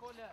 Коля!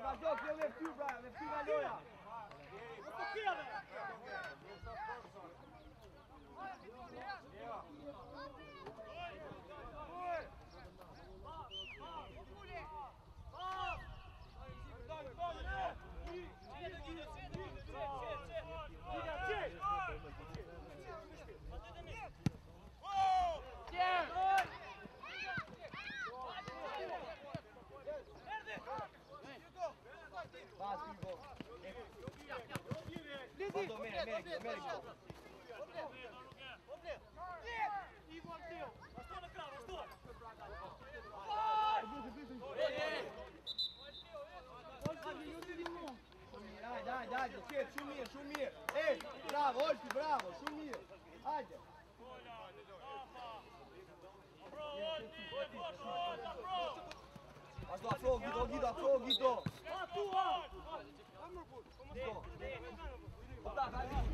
giochi, io mi più allora. Dai, Šumir. Ej, bravo, Oljki, bravo, Šumir. Ajde. Mas do Afro, Guido. Otap,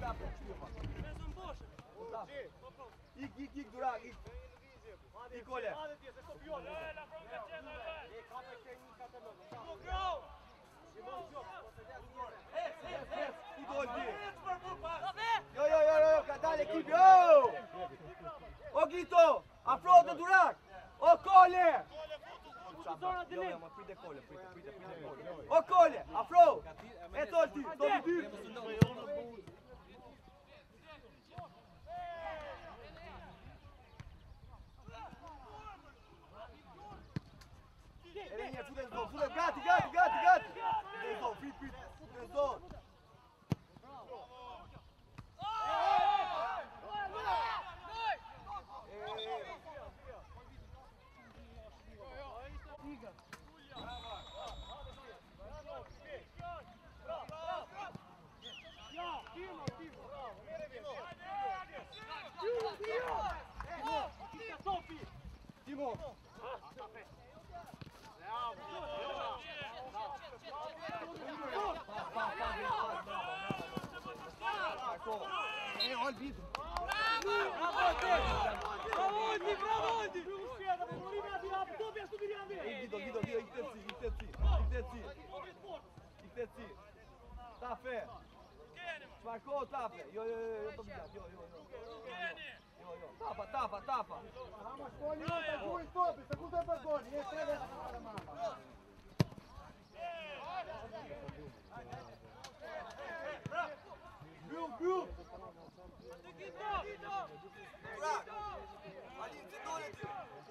Ik, Durak, ik. Ik, Olje. Jo, dalje ekip, jo! O Gito, Afro do Durak! O Kolje! Ma pride Kolje, pride Kolje. O Kolje, Afro! Eto ti, to bi dyr! Ele nie, fude, gati! Fude, fit, fude, Timo! Olha o vidro! Guido, inteci. Tafe! Marcou, Tafe! Jo, to vidim, jo. Tapa! Vamos, Poli, takoj stopi, sekunda pa goli, je sve mama. Bil! Durak! Alin, se doleti!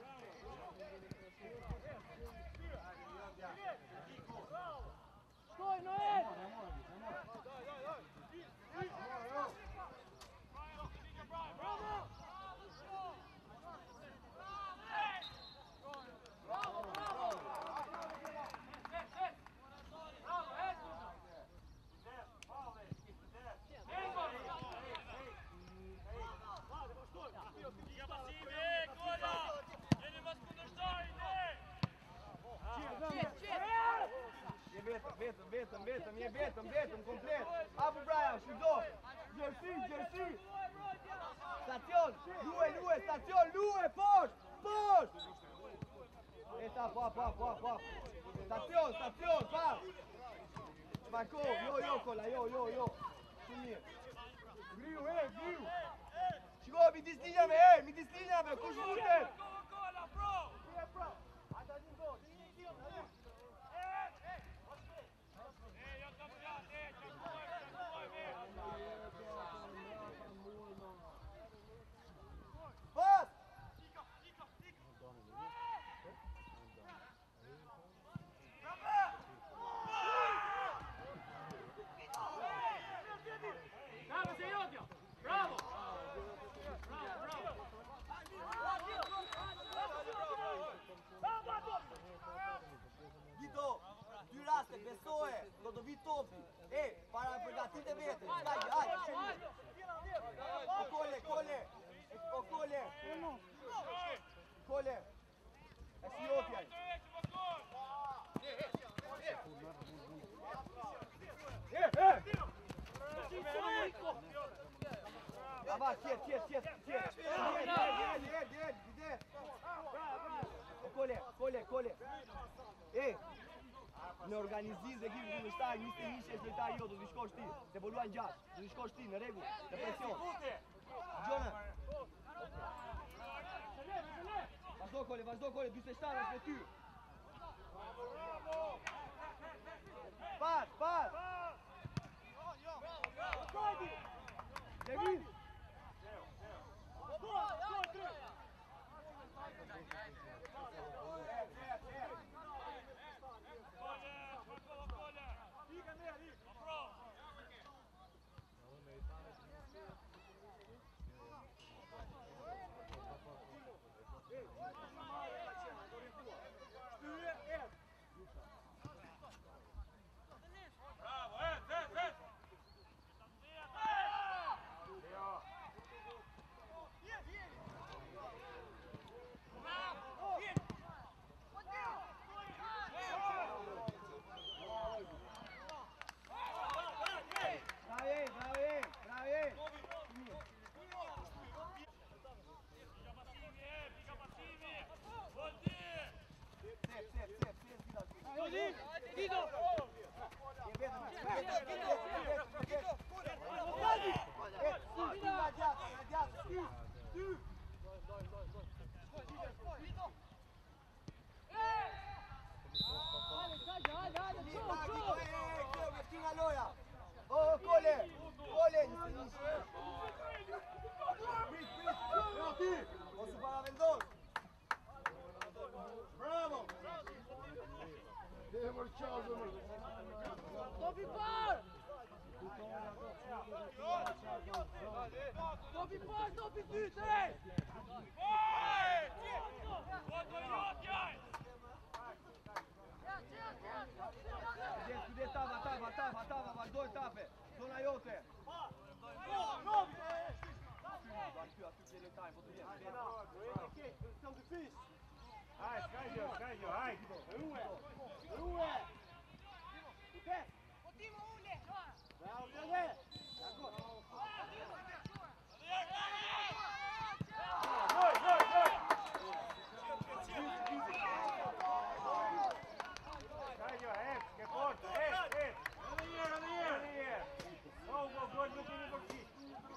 Stój, Noel! Betom, complet. Abu Brian, Shido. Jersey. Stazione, Lue, stazione, Lue, post. Eta, pa. Stazione, pa. Marco, yo, cola, yo. Šumir. Griju. Shigo, mi distinjame, kuš putem. Besoe, Godovi topi. Para pregătite vete. Hai, Šumir. Kolje. Esi opjaj. Ava, sjet. Gdje? Kolje. Në organizim dhe ekipin kundërshtar, 21 është lojtari jo, do t'i shkosh ti. Se po luajnë 6, do t'i shkosh ti në rregull, në presion. Gjona. Vazhdo Kole, 47 është me ty. Pas. Devin. Oh, Kole! Posso para vendos? Bravo! Demor çaldı mı? Topi par! Topi ty, tre! Tava, vazhdoj tape. Zona jote. Hai, scagio, hai! Rue! Bravo, Fede! Che porta, gol do time portista.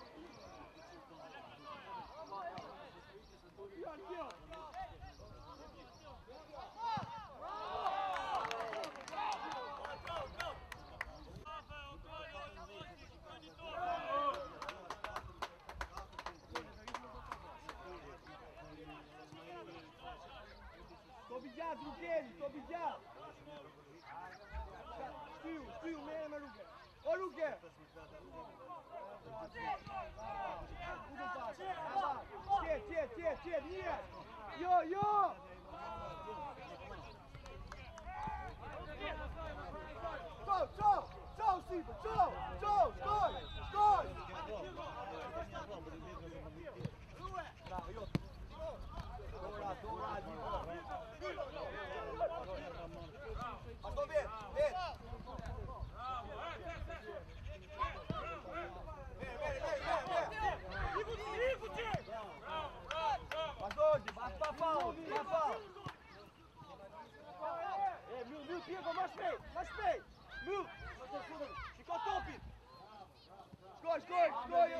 Sto vigjat, Rukeli, sto vigjat. Shtiu, mere me Ruke. O Ruke! Qet, një! Jo! Ciao, Sipo, ciao, skoj! Bravo, jo. Dora, Vazhdo vet! Vazhdo, pa faul! Mil, Piego, mais shpejt! Mil! Shiko topin! Shkoj,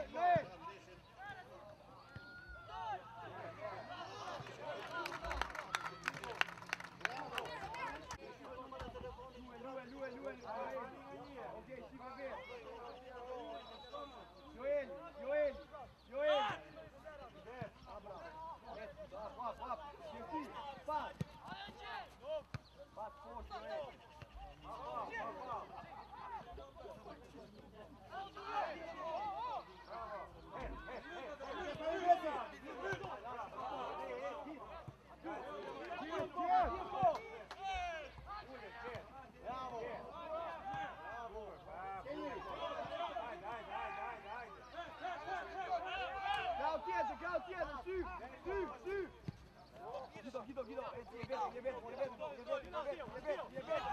Luel. Ok, shiko vet! Joel! Up! Shiki, pas! Pas forte, Joel! Caltier, su! Guido, le vedo!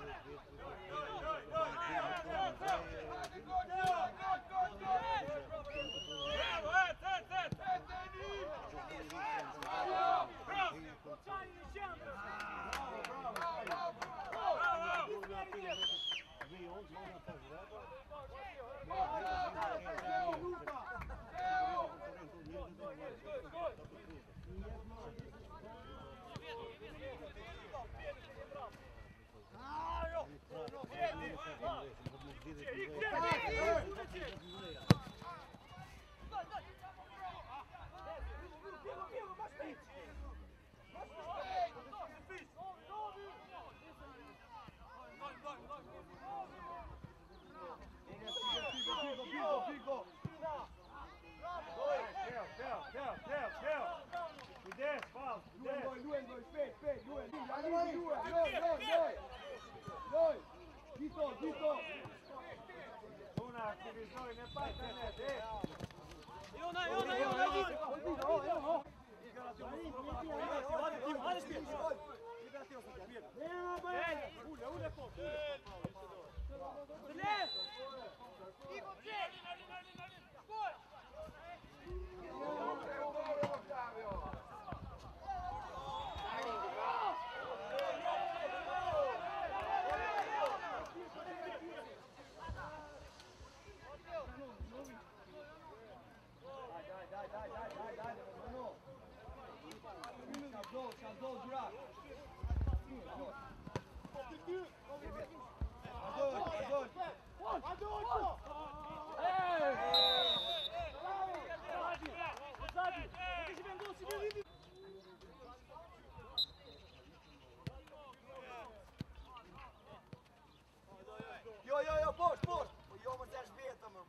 Jo, pošt! Jo, më të është vjetë, më.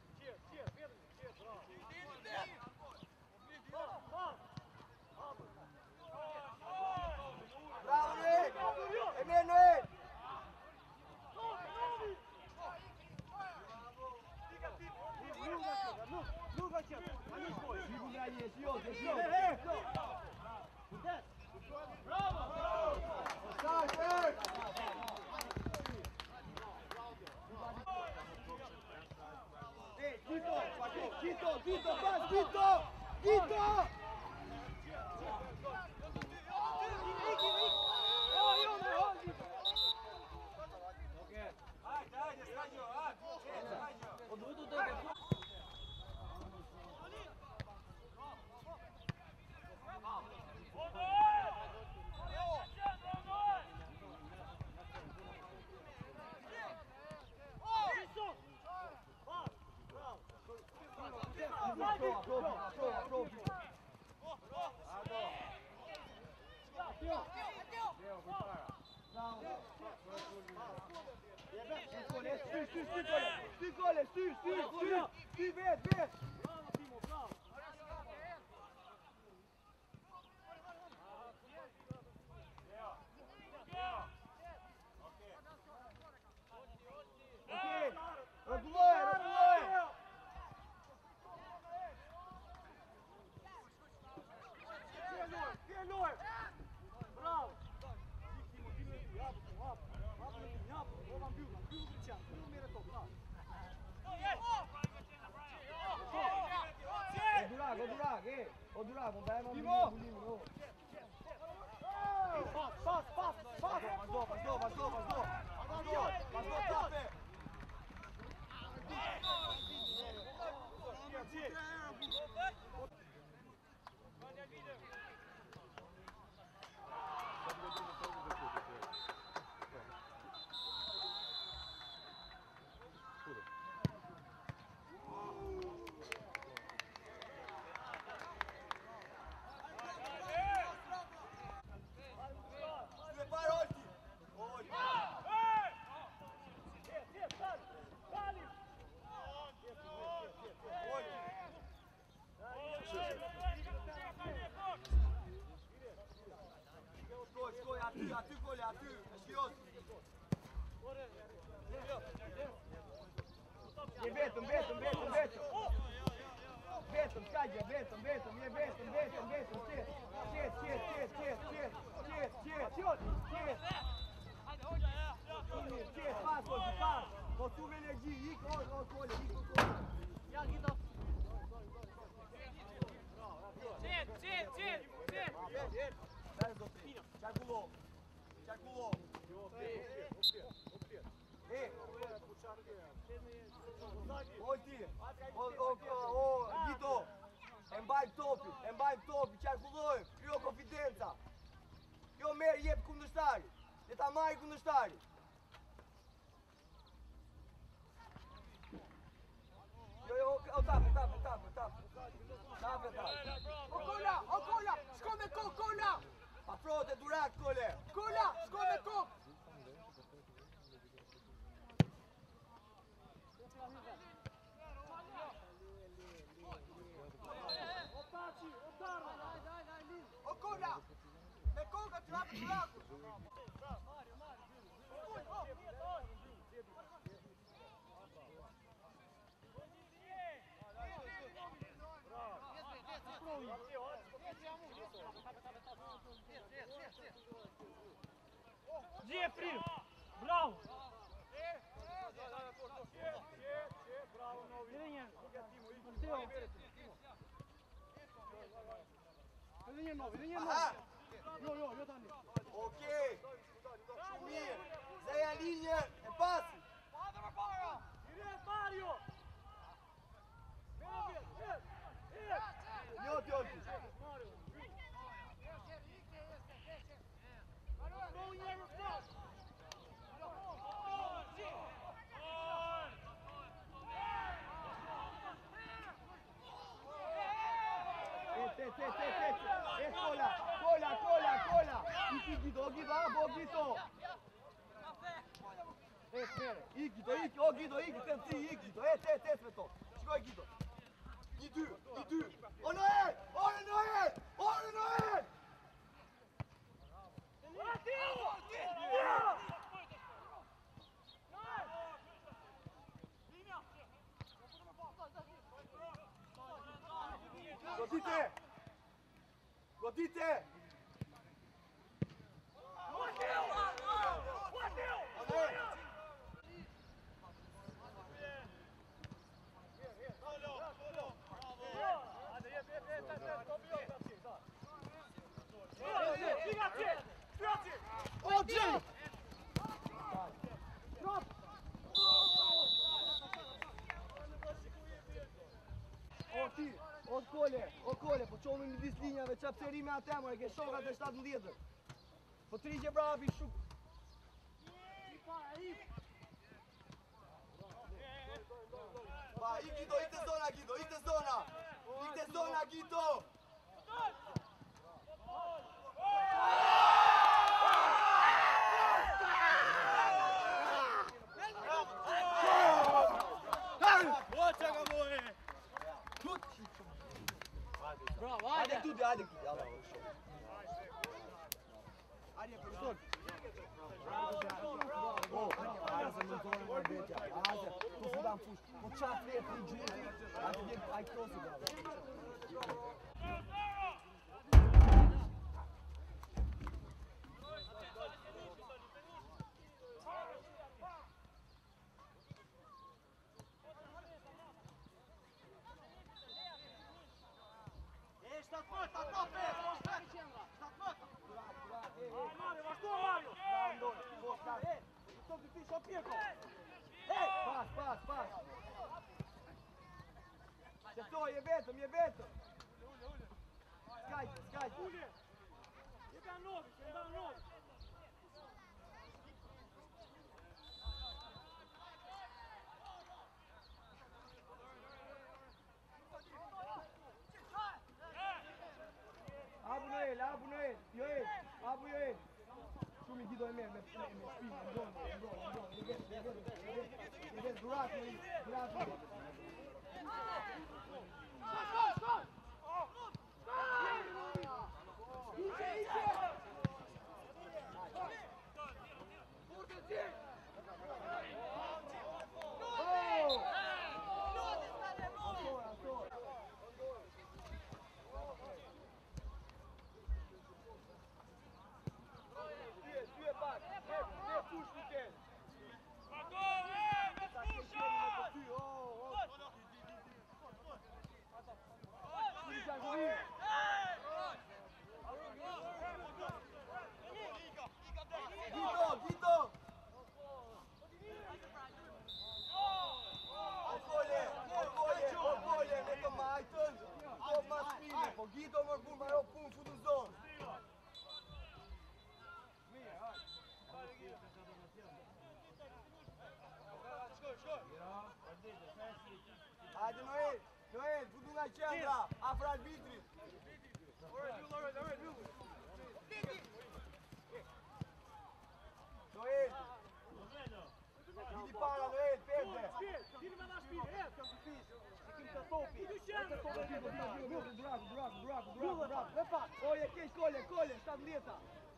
Bravo, Rick! Emanuel! Vito, pas, Vito! Styr, vet! Okej, rotulloje! Bravo! O Durak, më bëjmë bulimin, Pas! Vazhdo, tape! Aty, gole, aty, e shkirot. Je vetëm. Vetëm, skajgja, vetëm, je vetëm, qet. Konsum energji, ik o kole, ik o kole. Ja, Guido. Zit. Dai Zotri, Ciaculò. Oti, Guido, e mbajmë topi, qarkullojmë, kryo konfidenca. Jo merë jep kundërshtari, dhe ta marri kundërshtari. Jo, tape. O kolla, shko me kokë, kolla! Afrote durak, kole! Kolla, shko me kokë! O kolla! Me kokë të rapë duraku! Jeffrey, bravo. Aha! Jo tani. Okej. Shumë mirë. Zeja linje e pasi. Mario. Jo. Cola. Guido, Guido. Guido, të të Guido, me to. Shkoj Guido. I dy. O Noel! Godite! O kole, po qomi në disë linjave që apseri me atemër, e ke shokat e 17. Po trigje bravi shumë. Pa, ik të zona, Guido! Bravo, Hajde tutti, allora, Aria, professor. Aia să mântoară mai bine. Aia, tu fudam fuș. Cu ce-a fie prin juri, ai crosul, bravo. Pas. Se to, je vetëm. Skajtë. Jebem novi. Abu Noel, Joel. Shumë I Guido e merë me shpinë, në dorë, durat. Hajde Noel, Noel, futu nga qendra, afër arbitrit. Noel, vidi para Noel, perde. Vini me na shpinë, e! Oje, keq kole, 17.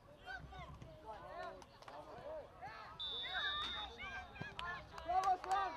Bravo, Frank!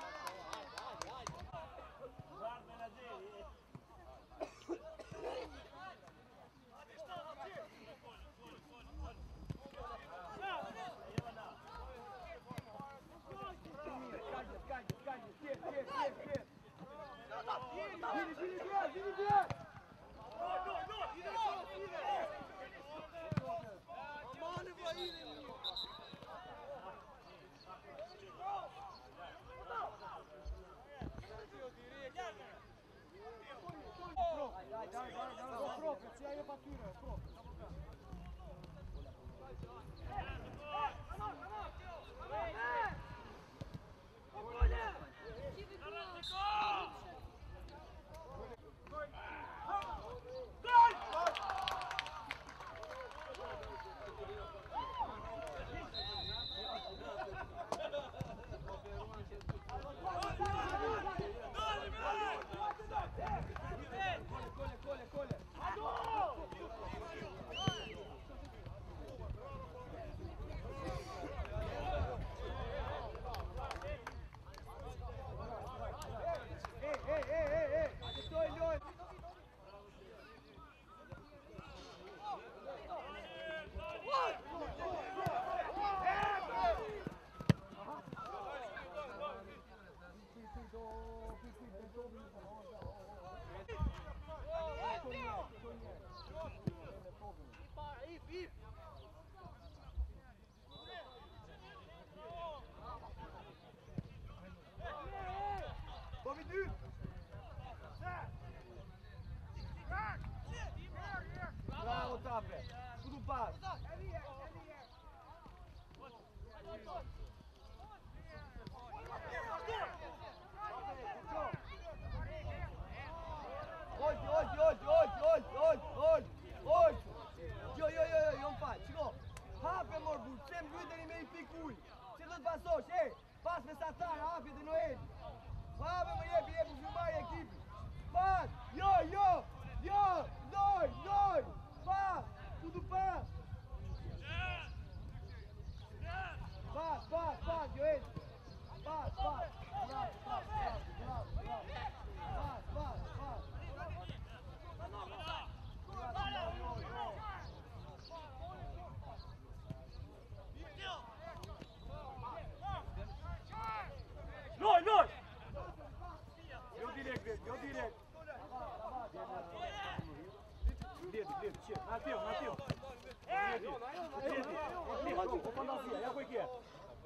Bravo, Tape! Tudo paz! Olho! Jo, më falë, qiko! Hape mor burë, pse më lujteni me i pik uj! Që do të pasosh, pas me Satar, hape dhe Noel! Hape më jepi filmari ekipi! Pas! Jo! Doj! Pas! Tudo pas! Pas, Joel! Pas! Loj! Jo direkt! Vedi, ce? Nativ! O fantasia, ia cu e cheia!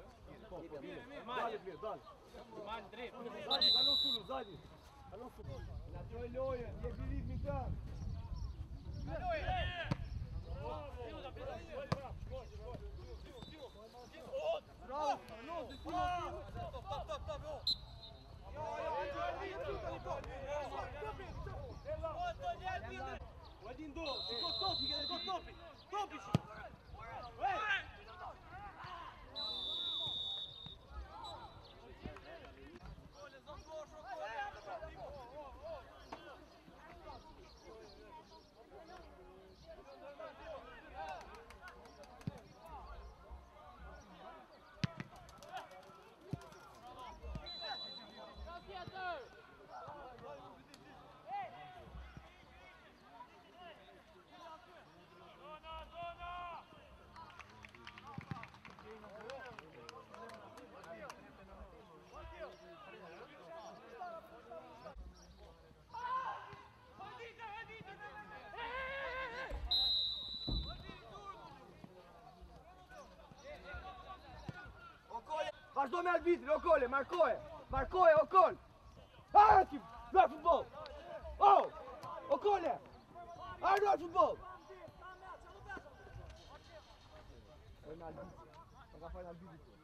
Dale! Mal drept! Zadi! La troj loje, je birit mi kërë! Один дол, топи! Vazhdo me arbitrin, Okole, markoje, Okol! Hajde, luaj futbol! Okole! Hajde, luaj futbol! Foi na arbitrin, agora foi na arbitrin.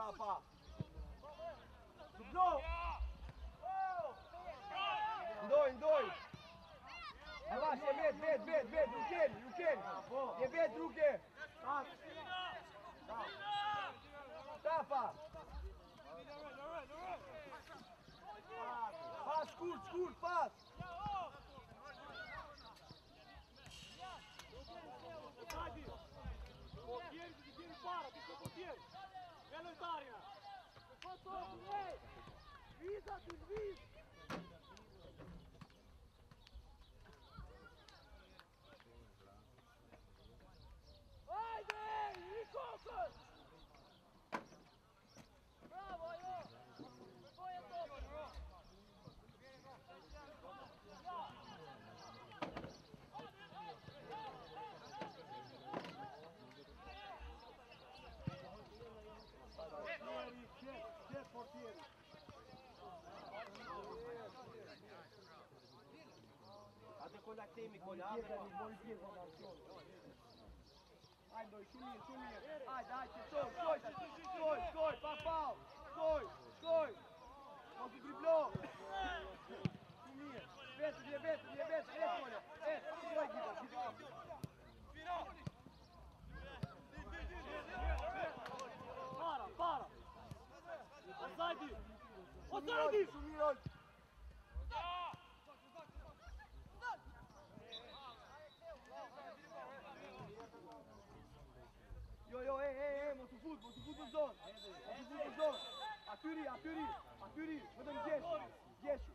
Brava! Dublo! Em dois! Relaxa, é medo, Ruken! É medo, Ruken! Tapa! Faz, curto, faz! Para, ти що потір? Велетарія! Готов, ей! Візати, звіз! Айде! Ніколи! Браво, йо! Твоє добре! Hajde kolla Timmy, kolla! Ajde, doj, Šumir! Ajde, stoj, pa pao! Stoj! Mogu driblo! Šumir! Beto, kolja! Stoj, Giba! Para! Ozadi! Šumir! Jo, mos u fut në zonë! Atyri! Më dëm gjesh!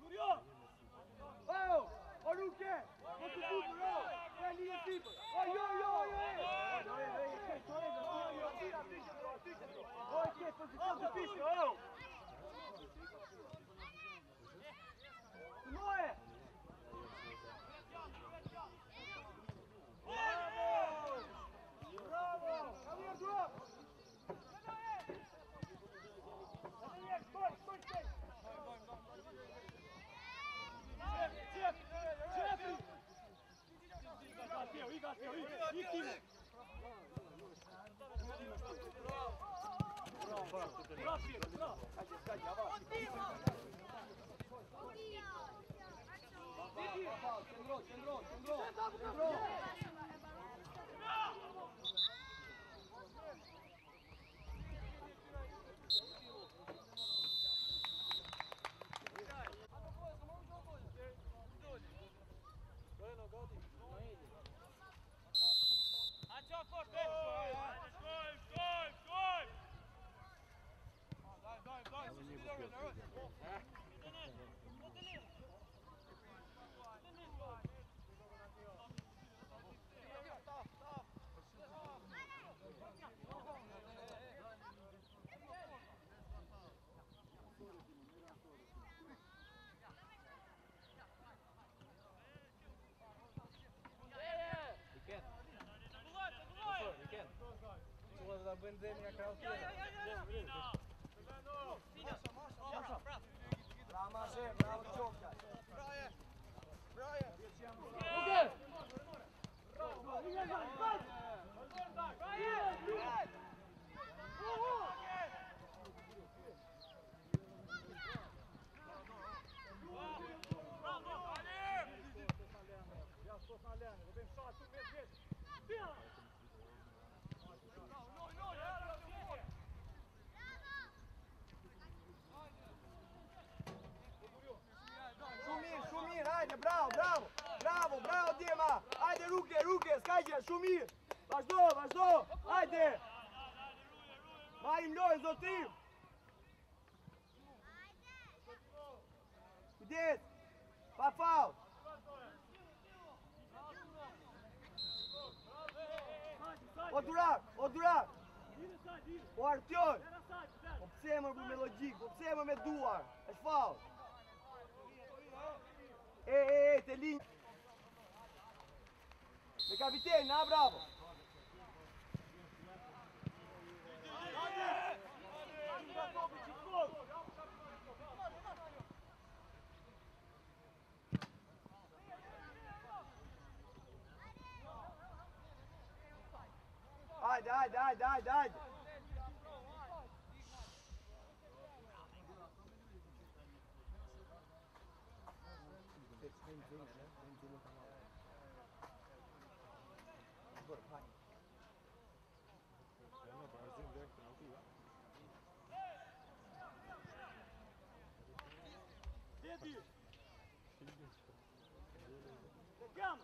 O Ruke! Mos u fut, bro! E një tipë! Moje! Bravo! Come here, drop! Centro! Benzemia ca o Bravo, Čoka! Šumir, ajde, bravo, Djema! Ajde, ruke, skađe, Šumir! Vazhdo, ajde! Marim ljoj, zotim! Gdje? Pa faul! O durak! O Artjoj! Po pse më bu me logjik, po pse më me duar? Është faul! Te linj! Me kapiten, na bravo! Ajde! Vedi! Vediamo!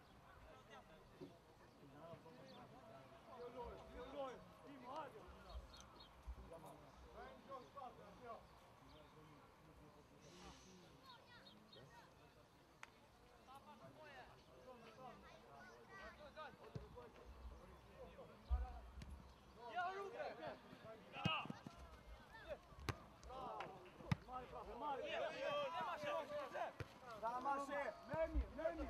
Da, Mașe! Nemi!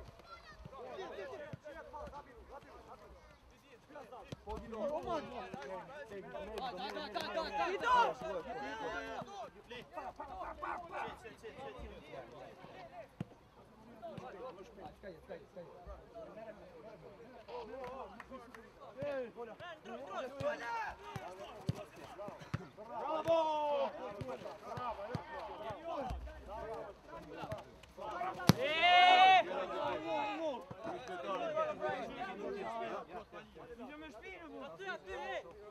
Bravo! Idziemy szpilę, a ty!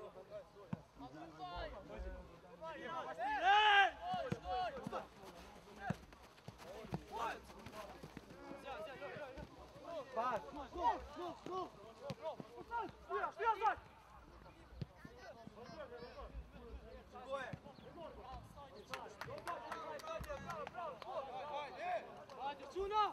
Patrz! Dziewczyna!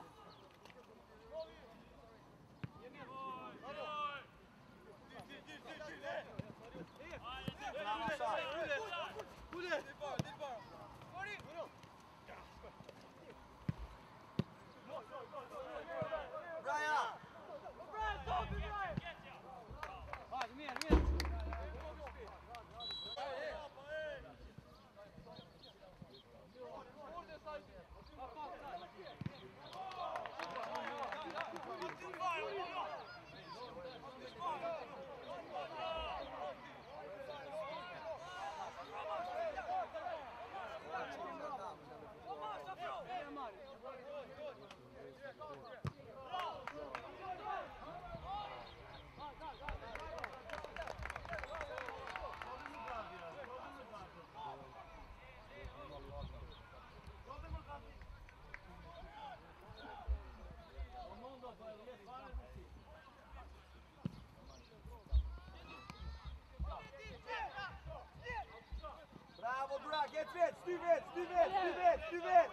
Bravo, Durak, get fit, Stuvet!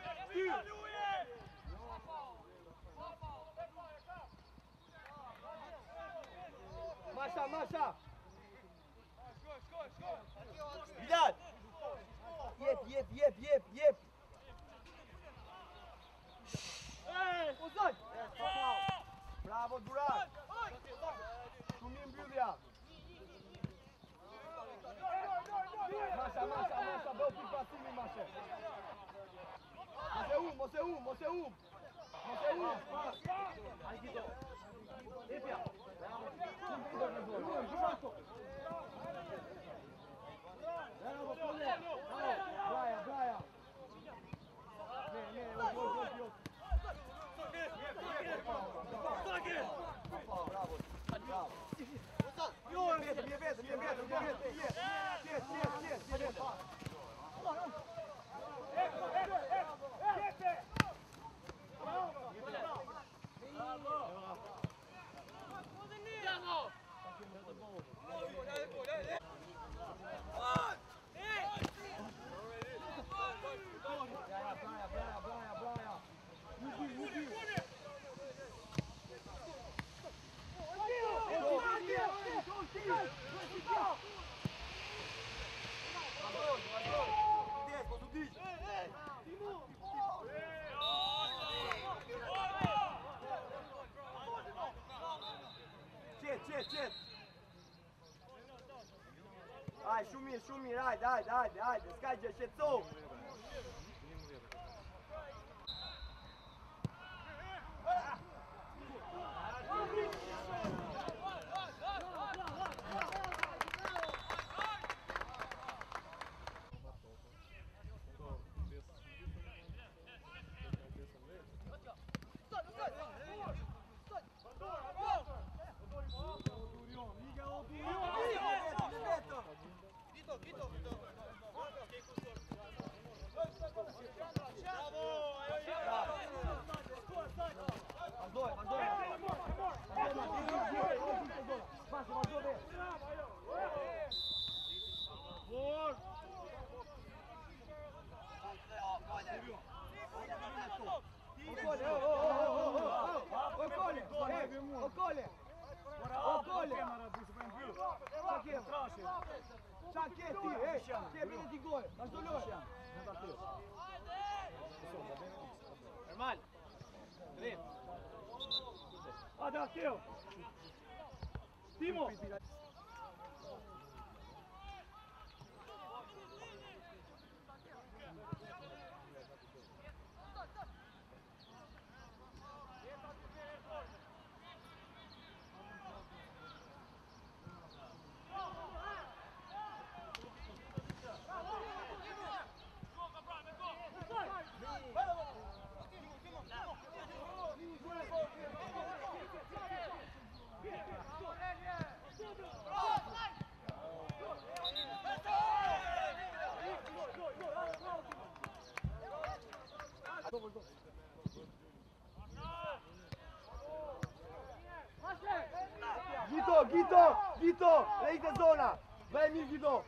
Mașa! Vidal! Iep! Bravo, Durak! Șumim Biulia! Mașa, bă, pic pasivii, Mașa! Moseum! Hai, Ghido! Epia! Braia! Bravo! Мне ветер! Cet! Hai, Šumir, ajde, skađe, Šecov! Normal. Drept. Hadi Akeo. Timo. Gito, lei de zona. Vai mi Gito.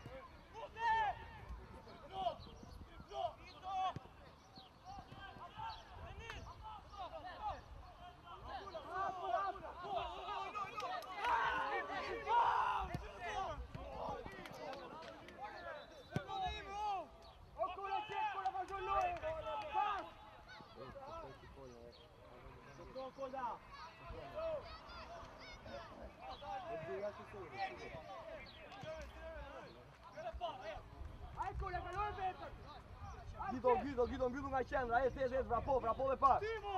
Ghido, mbyll nga qendra, e thjesht vrapo me pak. Timo.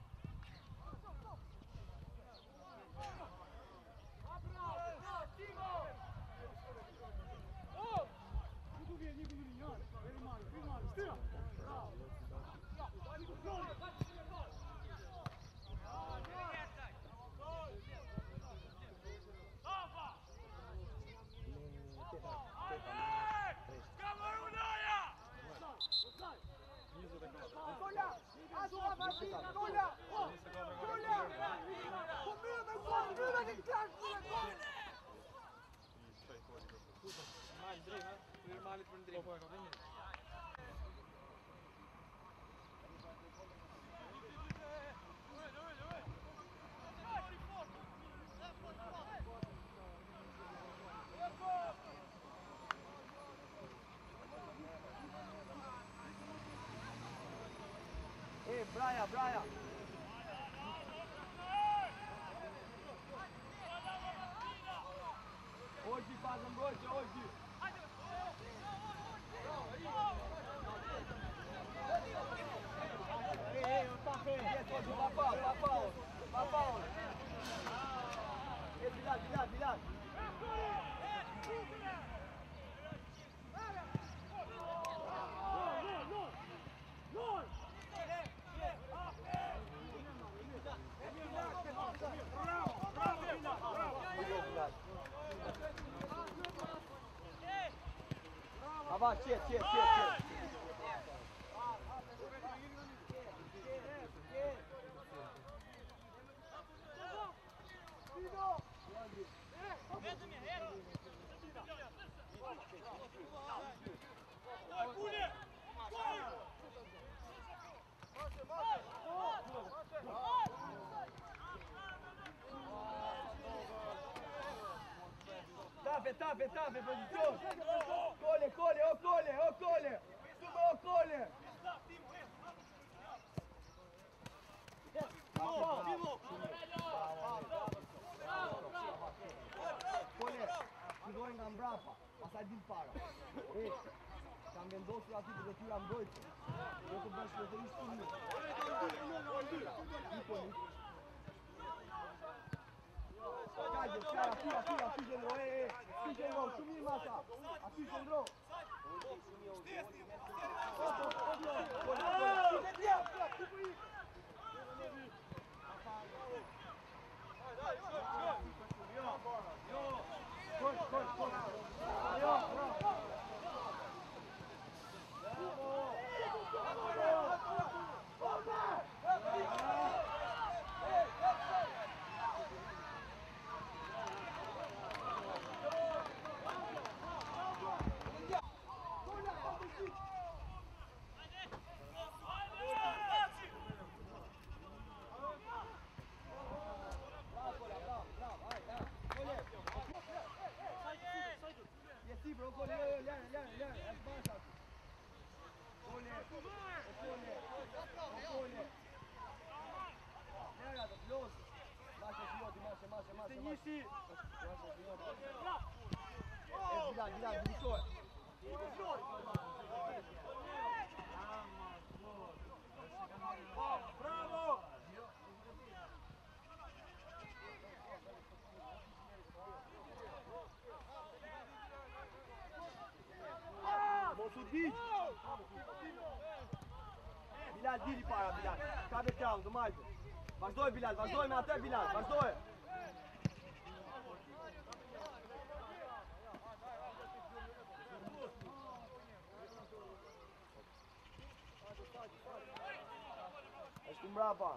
Braja. Hoje faz noite, hoje. Papão. Vilar. Ava, çet. Tape, posizione. Cole. Subito Cole. Cole, ti doi nga mbrapa, pasaj din para. Kam vendosur aty të tyra mbrojtje. Do të bësh vetërisht punë. Aty qëndro, shumë mirë masa. Aty qëndro. Gol. ici. Bilal, dimișor. Bravo! Bom subir. Bilal, diri para, Bilal. Cadê calma, do mais? Vazoi, Bilal, vazoi, me até Bilal, vazoi. Ești brava.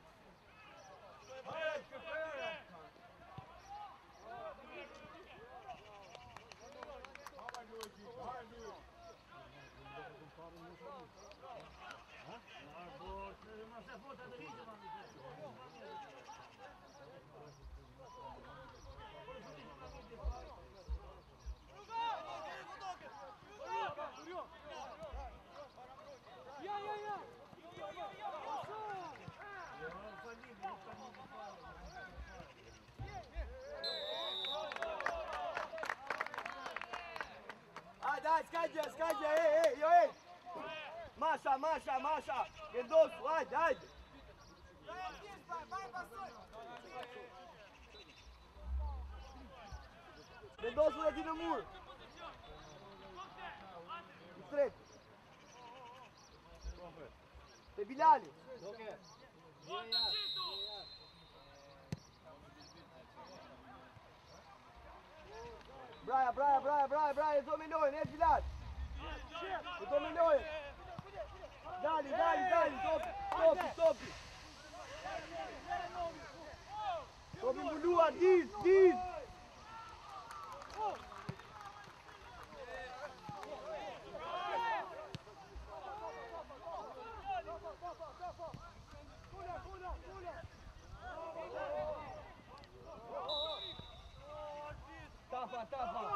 Hai, scage, ei! Mașa, Mendozu, haide! Mendozu de din mur! Stret! Pe Bilali! Braia, dominou, né, Bilal? Dominou! Dali, top! Top în bulua, dis! Tapa!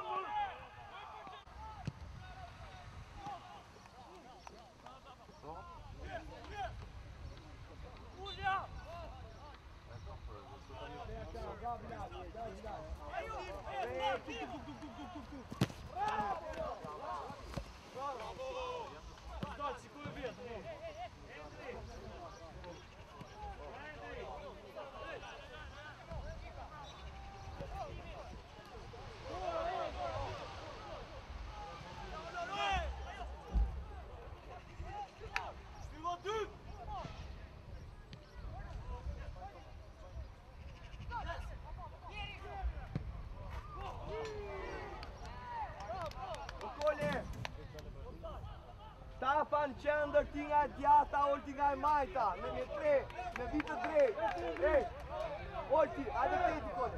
Stefan Chandler tinha diata ol tinha maita, me tre, me vita tre. Ei, olti, hadi tedi kode.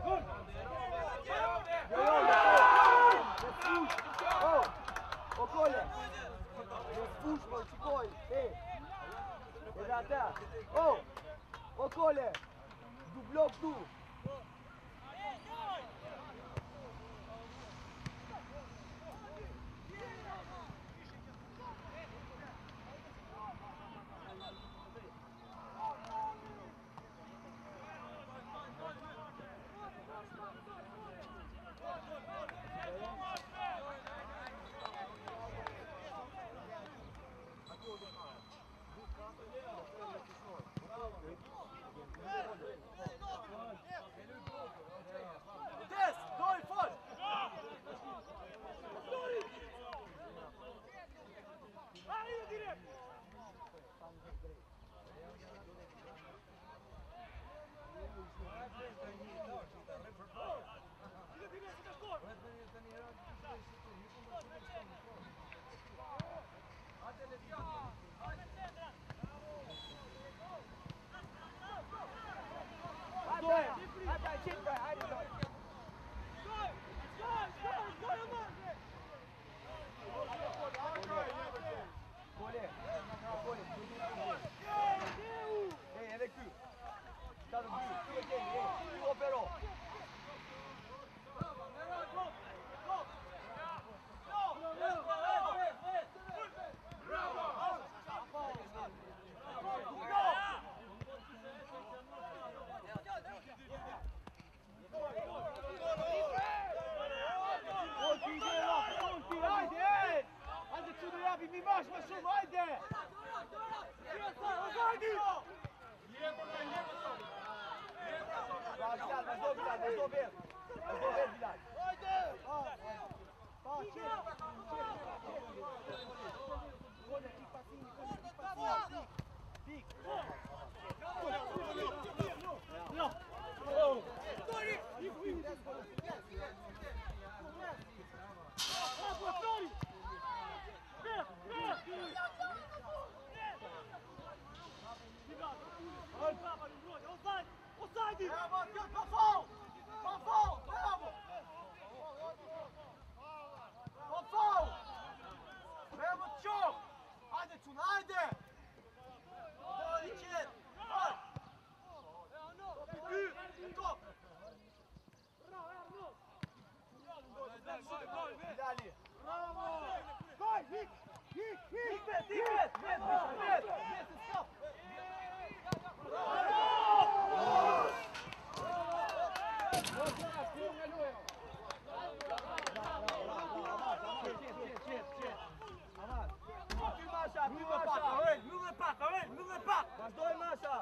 Oh, okole. Me push mo chikoi. Ei. Exata. Oh, okole. Du bloc tu. Vazhdo vetë. Vazhdo vetë, Bilal. Vazhdoj Masha!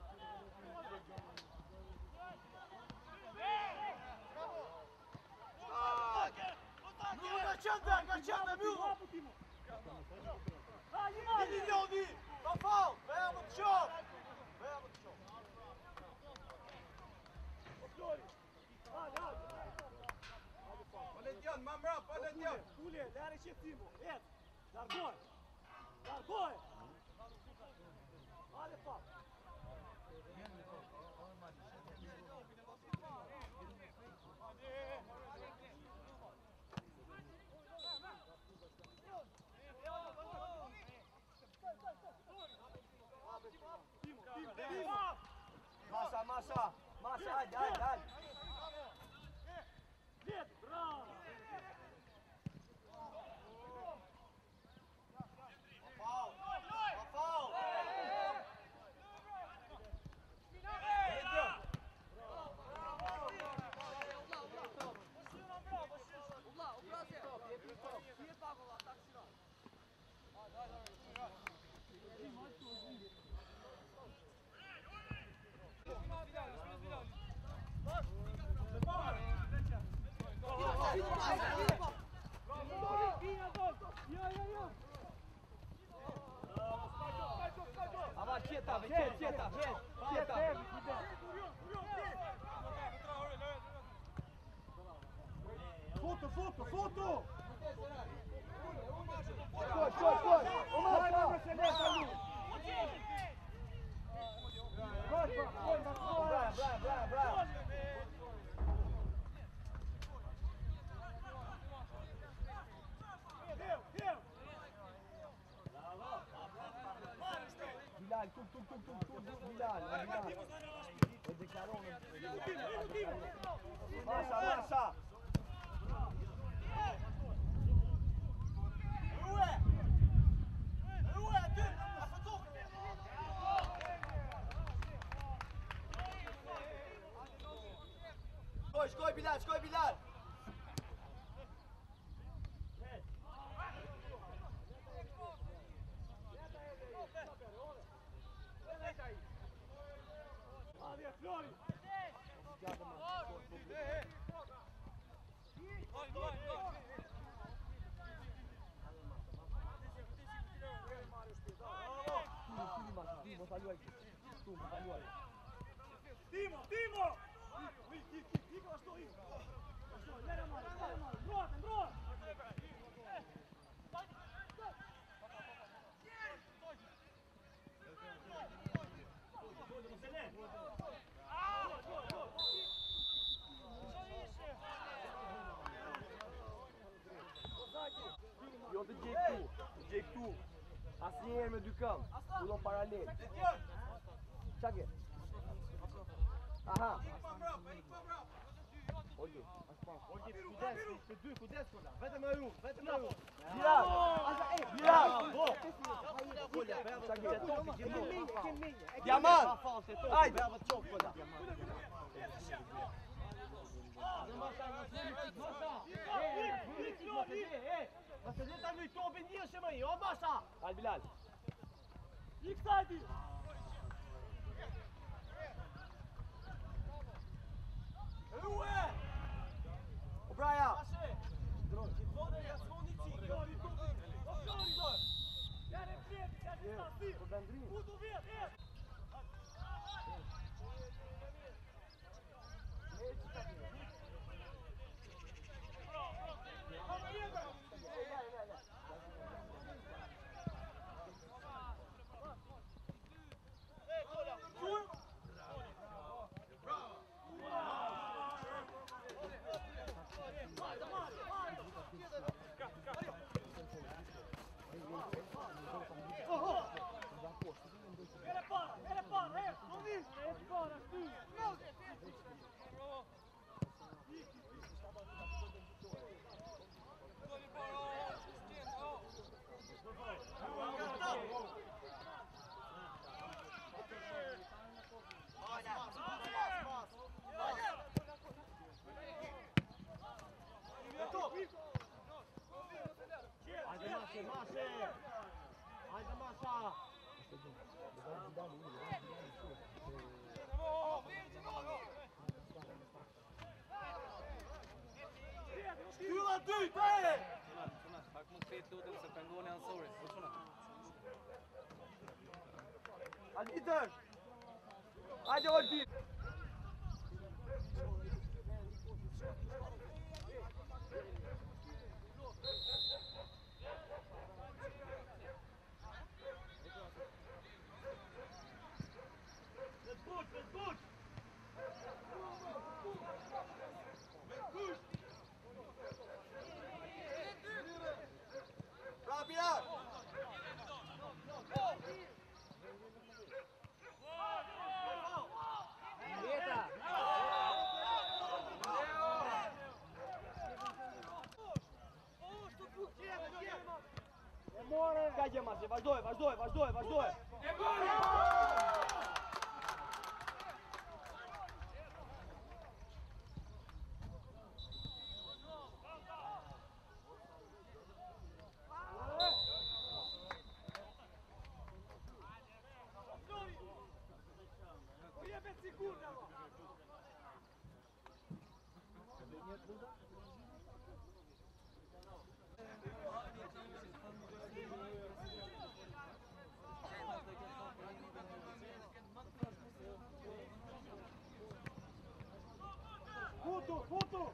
Nga qëndë, mjullu! Idi ljodi! Ka falë! Veja më të qofë! Veja më të qofë! Valentian, ma mrap, Valentian! Ule, lere qëtimo, et! Largoj! Largoj! Ale pak! Masha, hajde, hajde! Нет, браво! Ava, qeta, qeta! Futu! Skoj! Omar, bravo! Bilal, tuk, Bilal. E deklaron. Masha! Shkoj Bilal! Flori! Timo! Nikola što ima? Lera malo, broj! Jo të gjej këtu. Asnjëherë me dy këmbë. Ullon paralel. Qa ke? Aha. Olgi, kudes kolla. Vetëm e ju. Bilal! Qa ke? Diamant! Hajde! Masha, ta në i topin njëshë më i, o Masha! Hajde Bilal! I kësajti! Uë! Arbitër! Hajde Olti! Bravo Pilar! Кајде Марсе, важдој! Futu!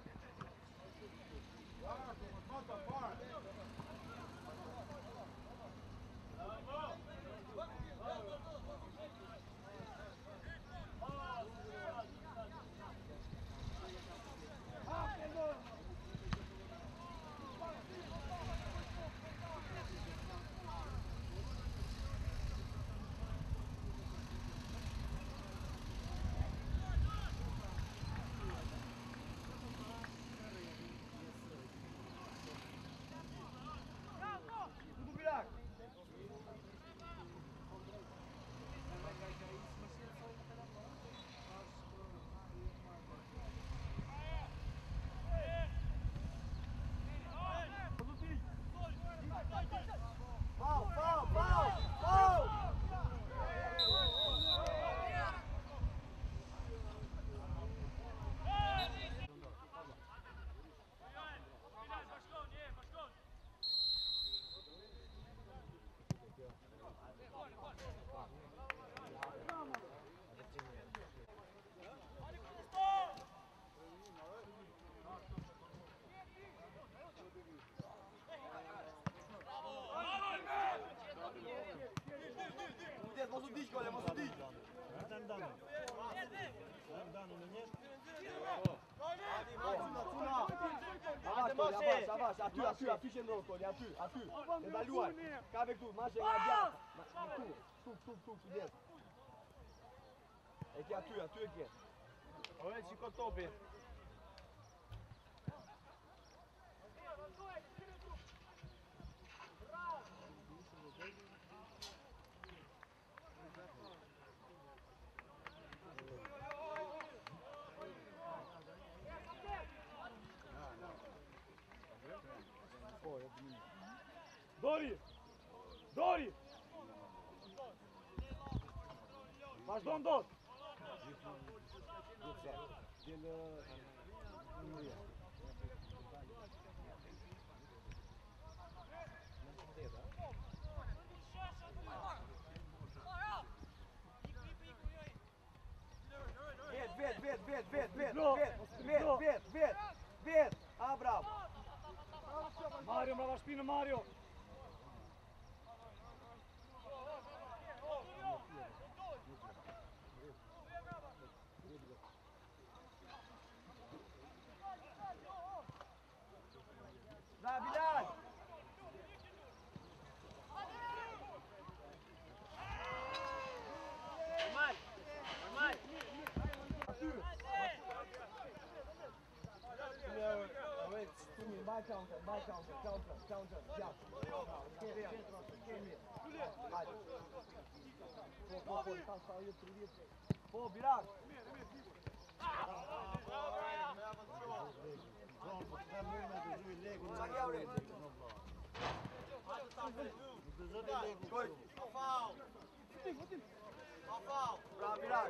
Mos u diq gole, mos u diq. Avash, aty qëndro Koli, aty. E baluar. Kape këtu, mashe nga gjatë. Këtu, qytet. E ke aty e ke. Ore, qiko topi. Dori! Vazhdon dot! Vet! A, bravo! Mario, brava špina, Mario! Bravo, Bilal! Normal! By counter, jump. Po, Bilal! Bravo, Bilal!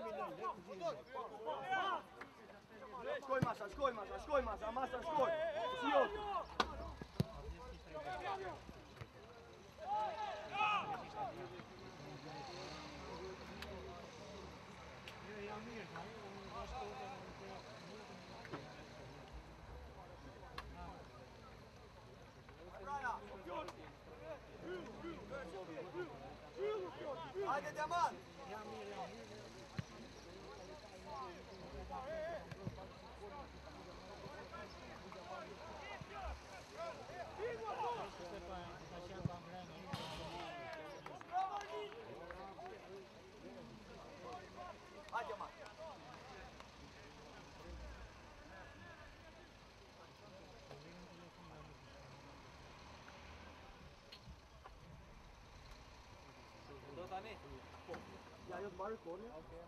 Shkoj masa, shkoj! Si joti! Hajde, Diamant! Hajde, Diamant! Do tani? Ja, jo të marrë koni.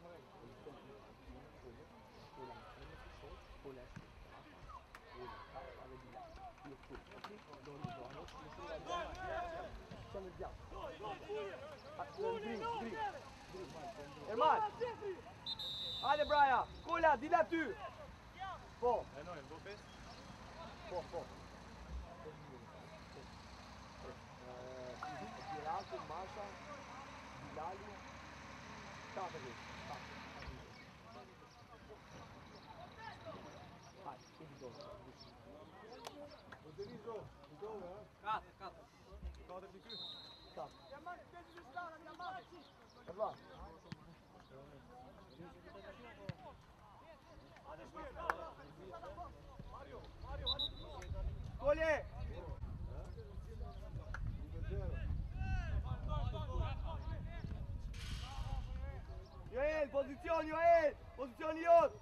Erman! Hajde Braja! Kolla, dile aty! Po! Po. Girato, Masha, Bilali, Kateri. Hajde, idi dole. Katë. Katër t'i ky? Katë. E vla. Kole! Joel, pozicion, Joel! Pozicioni jot!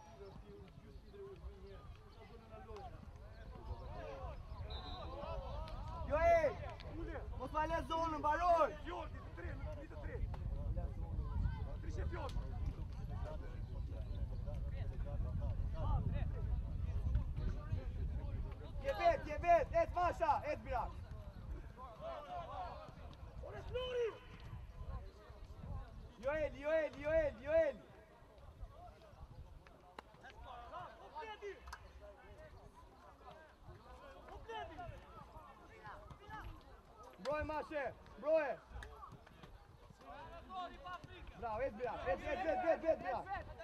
Joel! Mos ma le zonën, baroj! Fjordi, të tre, nuk të tre. Trishe fjordi. Je vet, et Masha, et Birak! Ore Flori! Joel! Broje Mashe, broje! Bravo, et Birak, et Birak!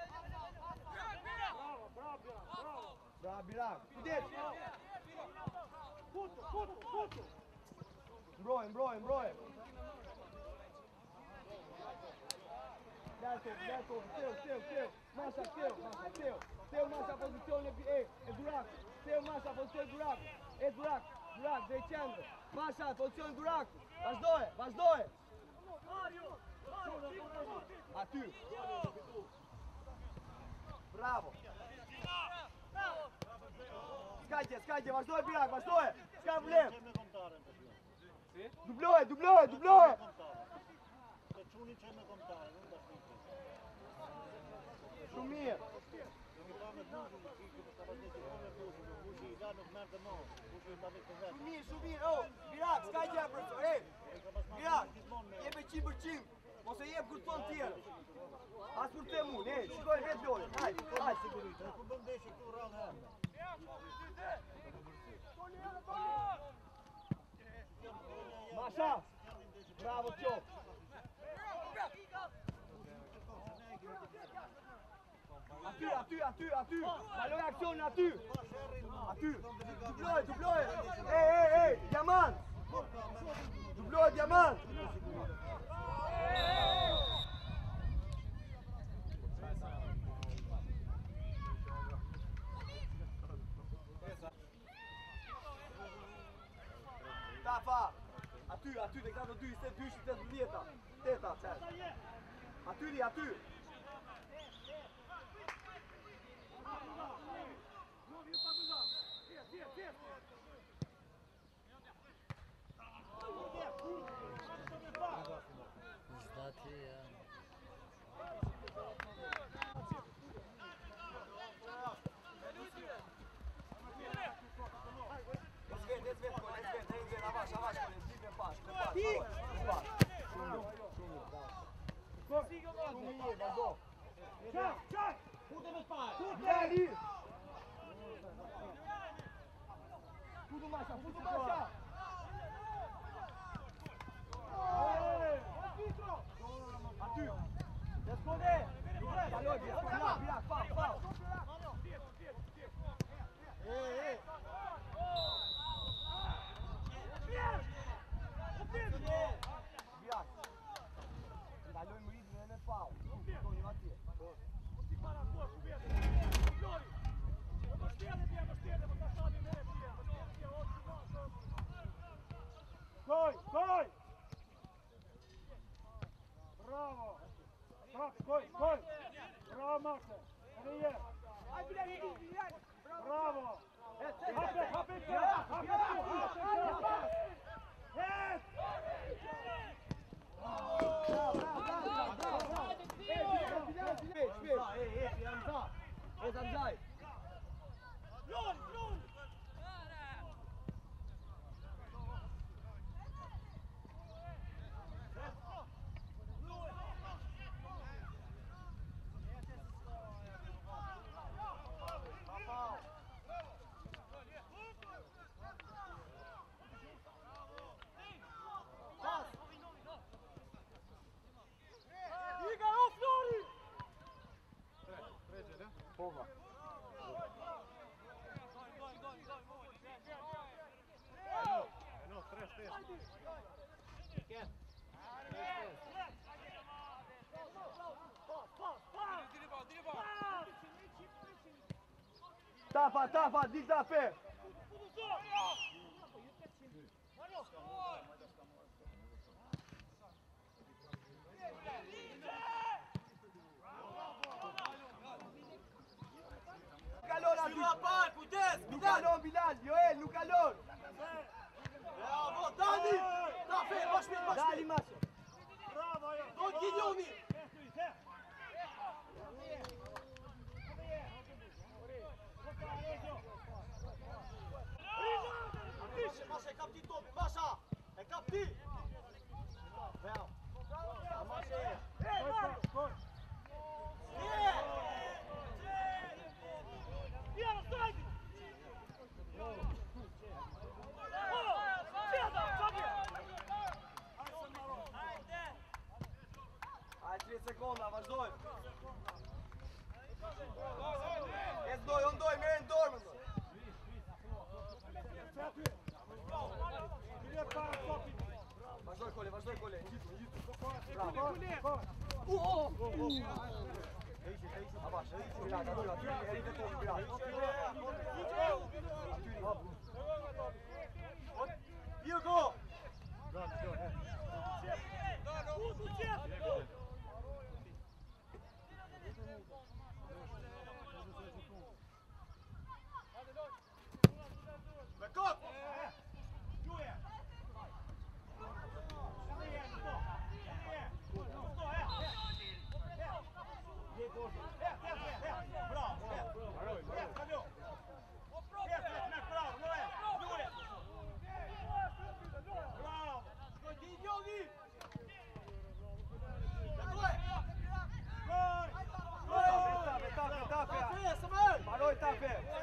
Bravo Birak, kujdes! Puto! Mbroje! Daj to, steu! Masha, steu Masha, pozicion e Durak! Steu Masha, pozicion e Durak! E Durak, dhe i qendrë! Masha, pozicion e Durak! Vazhdoje! Aty! Bravo! Skajtje, vazhdoje Birak, vazhdoje! S'ka problem! Dubloje! Shumë mirë! Shumë mirë, Birak, skajtje e profesor, Birak, jep e 100%, mos e jep kur të tonë tjerë. As për te mu, shikoj vetë lojë, hajde. Masha, bravo Qo. Aty, kaloj aksionin aty. Dubloje. Ej, Diamant. Dubloje Diamant. Tafa. Aty, dhe ka të 22-80. Teta, qërë. Aty. Çak! Putë me spajë! Putë! Putë Masha! Aty! Let's go there! Kaloj, Birak! Bravo! Tafa, diz da pé! Lucalor, Bilal, Joel, Lucalor! Bravo, Dani! Tafe, baš mi, baš mi! Dali Maso! Dođi ljudi! Maša, e kap ti Tobi, Maša! E kap ti! Bravo! Maša je! Ajde 30 sekunda, vazhdoj! E zdoj, on doj, me në dorë, më zdoj! Vazhdoj, kole, bravo! Abash, Bilal, aty, eri dhe topi, Bilal! Hugo! Bekop! Paroj tape!